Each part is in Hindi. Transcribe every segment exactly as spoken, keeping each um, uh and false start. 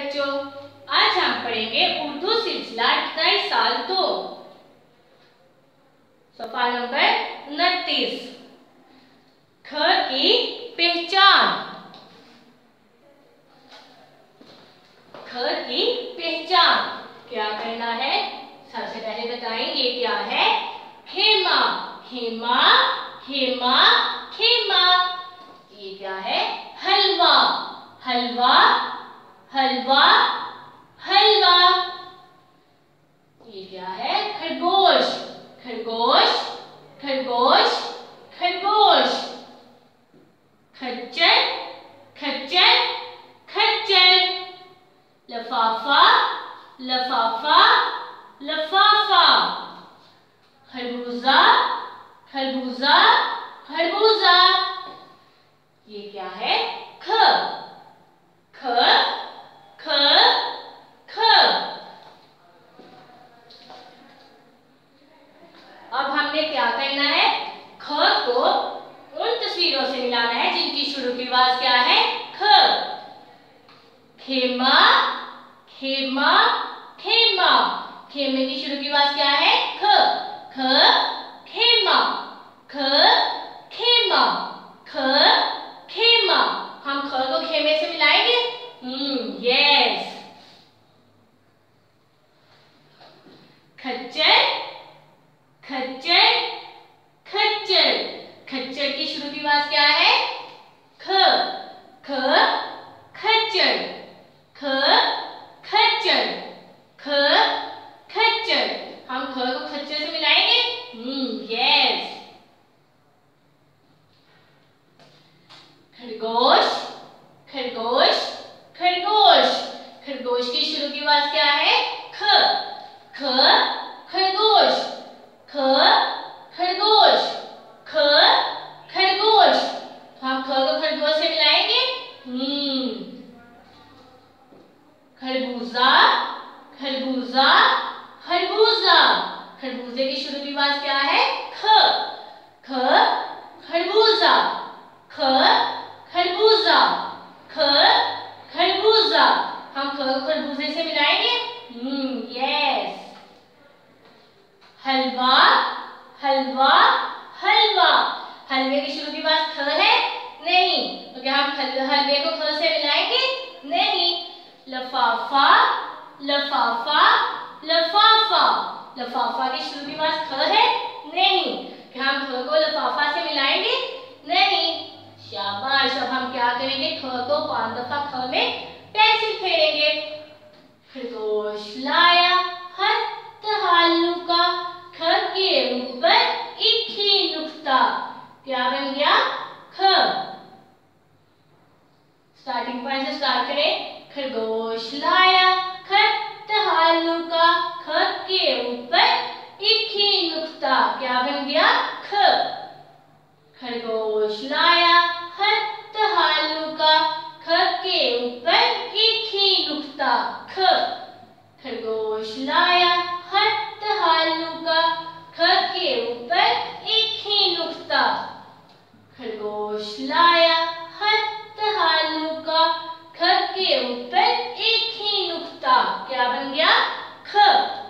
बच्चों, आज हम पढ़ेंगे उर्दू सिलसिला नए साल दो, सफा नंबर उनतीस। ख की पहचान। ख की पहचान क्या करना है? सबसे पहले बताएंगे क्या है। खेमा, खेमा, खेमा, खेमा। ये क्या है? हलवा, हलवा, हलवा, हलवा। ये क्या है? खरगोश, खरगोश, खरगोश, खरगोश। खच्चर, खच्चर, खच्चर। लफाफा, लफाफा, लफाफा। खरबूजा, खरबूजा, खरबूजा। ये क्या है? ख, ख, ख, ख। अब हमने क्या करना है? ख को उन तस्वीरों से मिलाना है जिनकी शुरू की आवाज क्या है? ख। खेमा, खेमा, खेमा। खेमे की शुरू की आवाज क्या है? ख। ख, खेमा, ख, खेमा, ख, खेमा। हम ख को खेमे से मिलाएंगे। Hmm yes. खच्चर, खच्चर, खच्चर। खच्चर की शुरू की आवाज क्या है? ख। ख, खच्चर, ख, खच्चर, ख, खच्चर। हम ख को खच्चर से मिलाएंगे। Hmm yes. खरगोश, खरगोश, खरगोश। खरगोश की शुरू की आवाज क्या है? ख। ख, खरगोश, ख, खरगोश, ख, खरगोश। हम ख को खरगोश से मिलाएंगे। हम्म खरबूजा, खरबूजा, खरबूजा। खरबूजे की शुरू की आवाज क्या है? ख। ख, खरबूजा, ख, खरबूजा, ख, खरबूजा। हम ख को खरबूजे से मिलाएंगे। Hmm yes. हलवा, हलवा, हलवा। हलवे की शुरू की आवाज ख है? नहीं। तो क्या हम हलवे को ख से मिलाएंगे? नहीं। लफाफा, लफाफा, लफाफा। लफाफा की शुरू की आवाज ख है? नहीं। क्या हम ख को लफाफा से मिलाएंगे? नहीं। शाबाश। अब हम क्या करेंगे? ख को पांच दफा ख में पेंसिल फेरेंगे। खरगोश लाया हत्त हालू का, ख के ऊपर एक ही नुक्ता। क्या बन गया? ख। स्टार्टिंग पॉइंट से स्टार्ट करें। खरगोश लाया खत्त हालू का, ख के ऊपर एक ही नुक्ता। क्या बन गया? ख। खरगोश लाया खत्त हालू का, ख के ऊपर एक ही नुक्ता। ख। खरगोश लाया खत्त हालू का, ख के ऊपर एक ही नुक्ता। खरगोश लाया खत्त हालू का, ख के ऊपर एक ही नुक्ता। क्या बन गया? ख।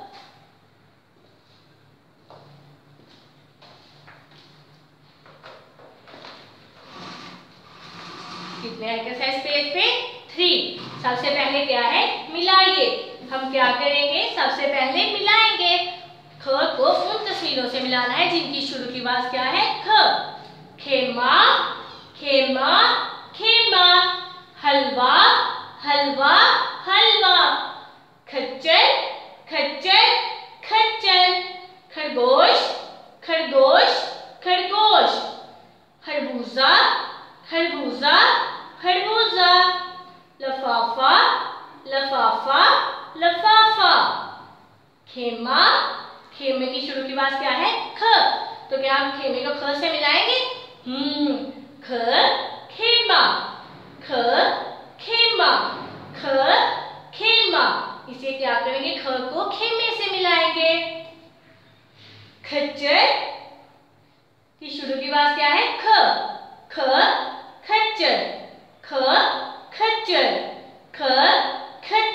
कितने एक्सरसाइज पेज पे? थ्री। सबसे पहले क्या है? मिलाइए। हम क्या करेंगे? सबसे पहले मिलाएंगे। ख को उन तस्वीरों से मिलाना है जिनकी शुरू की आवाज क्या है? ख। खेमा, खेमा, खेमा। हलवा, हलवा, हलवा। खच्चर, खच्चर, खच्चर। खरगोश, खरगोश, खरगोश। खरबूजा, खरबूजा, खरबूजा। लफाफा, लफाफा, लफाफा। खेमा, खेमे की शुरू की आवाज क्या है? ख। तो क्या हम खेमे को ख से मिलाएंगे? हम्म ख, खेमा, ख, खेमा, ख, खेमा। इसे क्या करेंगे? ख को खेमे से मिलाएंगे। खच्चर की शुरू की आवाज क्या है? ख। ख, खच्चर, ख, खच्चर, ख, खच्चर।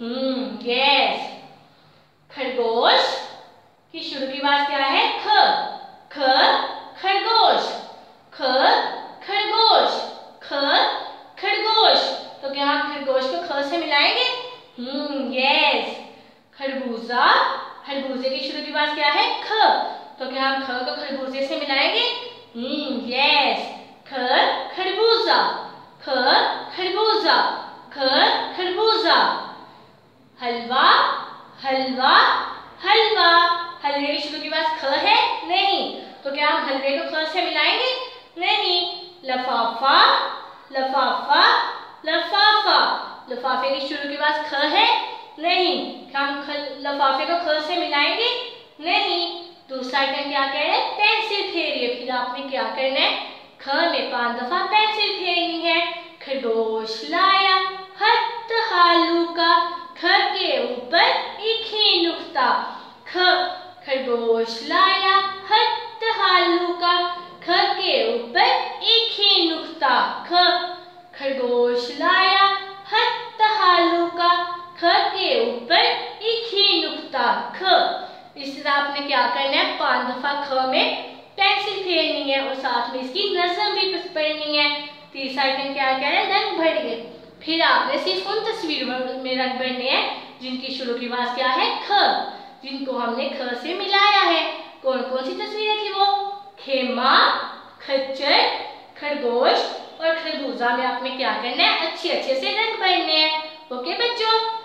Hmm yes. खरगोश की शुरू की आवाज क्या है? ख। ख खरगोश, ख खरगोश, ख खरगोश। तो क्या हम खरगोश को ख से मिलाएंगे? Hmm yes. खरबूजा, खरबूजे की शुरू की आवाज क्या है? ख। तो क्या हम ख को खरबूजे से मिलाएंगे? Hmm yes. ख खरबूजा, ख खरबूजा, ख खरबूजा। हलवा, हलवा, हलवा। हलवे की शुरू की आवाज ख है? नहीं। तो क्या हम हलवे को ख से मिलाएंगे? नहीं। लफाफा, लफाफा, लफाफा। लफाफे की शुरू की आवाज ख है? नहीं। क्या हम लफाफे को ख से मिलाएंगे? नहीं। दूसरा आइटम क्या कह रहे हैं? पेंसिल फेरिए। फिर आपने क्या करना है? ख में पांच दफा पेंसिल फेरनी है। खरगोश लाया हत्थ हालू का, ख के ऊपर एक ही नुक्ता। ख खरगोश लाया हत्थ हालू का, ख के ऊपर एक ही नुक्ता। ख खरगोश लाया हत्थ हालू का, ख के ऊपर एक ही नुक्ता। ख। इस तरह आपने क्या करना है? पांच दफा ख में पेंसिल फेरनी है और साथ में इसकी नज़म भी पढ़नी है। तीसरा आइटम क्या कह रहे हैं? रंग भरिए। फिर आपने सिर्फ उन तस्वीरों में रंग भरने हैं जिनकी शुरू की आवाज क्या है? ख, जिनको हमने ख से मिलाया है। कौन कौन सी तस्वीरें थी वो? खेमा, खच्चर, खरगोश और खरबूजा में आपने क्या करना है? अच्छे अच्छे से रंग भरने हैं। ओके बच्चों।